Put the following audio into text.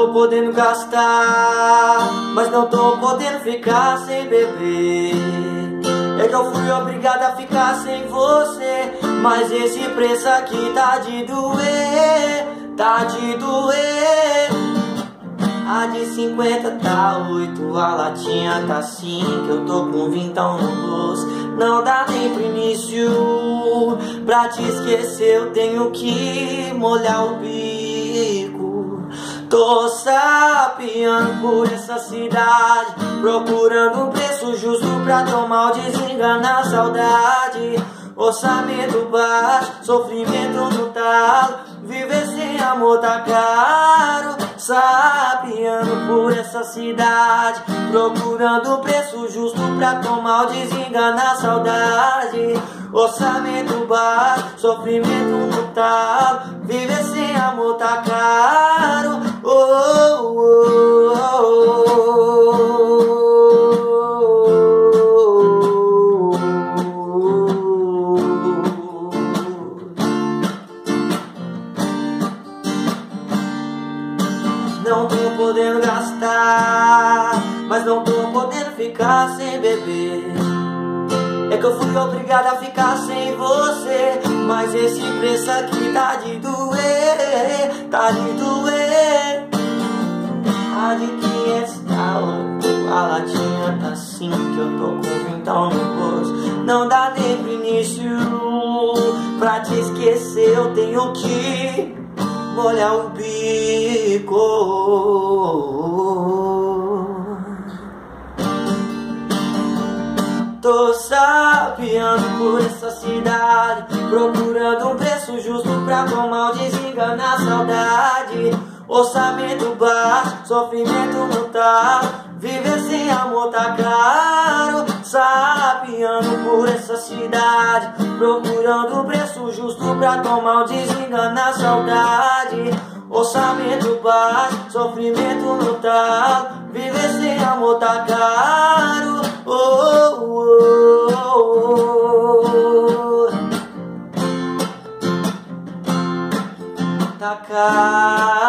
tô podendo gastar, mas não tô podendo ficar sem beber. É que eu fui obrigado a ficar sem você, mas esse preço aqui tá de doer, tá de doer. A de 50 tá 8, a latinha tá 5, eu tô com vintão no bolso, não dá nem pro início. Pra te esquecer eu tenho que molhar o bico. Tô sapeando por essa cidade, procurando um preço justo pra tomar o desenganar a saudade. Orçamento baixo, sofrimento no talo, viver sem amor tá caro. Sapeando por essa cidade, procurando o preço justo pra tomar o desenganar a saudade. Orçamento baixo, sofrimento no talo, viver sem amor tá caro. Oh, oh, oh, Não tô podendo gastar, mas não tô podendo ficar sem beber. É que eu fui obrigado a ficar sem você, mas esse preço aqui tá de doer, tá de doer. A de 500 tá 8, a latinha tá 5, eu tô com vintão no bolso, não dá nem pro início. Pra te esquecer eu tenho que molhar o bico. Tô sapeando por essa cidade, procurando um preço justo pra tomar o desenganar a saudade. Orçamento baixo, sofrimento no talo, viver sem amor tá caro. Sapeando por essa cidade, procurando um preço justo pra tomar o desenganar a saudade. Orçamento baixo, sofrimento no talo, viver sem amor tá caro. Oh, oh, oh, oh. Tá caro.